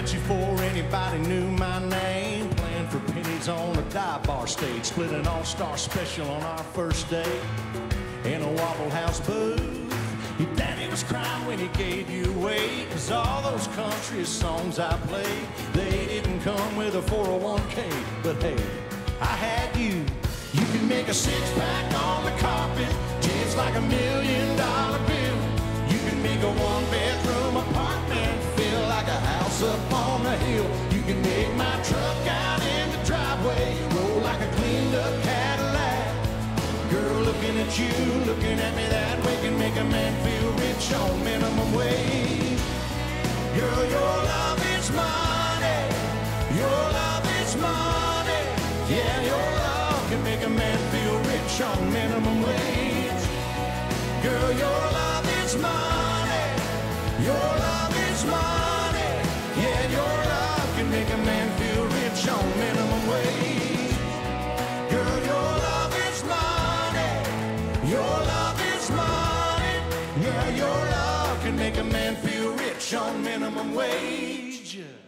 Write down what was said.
bet you before anybody knew my name. Playing for pennies on a dive bar stage. Split an all-star special on our first day in a Waffle House booth. Your daddy was crying when he gave you away, 'cause all those country songs I played, they didn't come with a 401k. But hey, I had you. You can make a six-pack on the carpet just like $1 million bill. You can make a one-bedroom apartment feel like a house up on a hill. You can make my truck out in the driveway roll like a cleaned-up Cadillac. Girl, looking at you, looking at me that way can make a man feel rich on minimum wage. Girl, your love is money. Your love is money. Yeah, your love can make a man feel rich on minimum wage. Girl, your love is money. Your love is money. Yeah, your love can make a man feel rich on minimum wage. Girl, your love is money. Your love is money. Yeah, your love can make a man feel rich on minimum wage.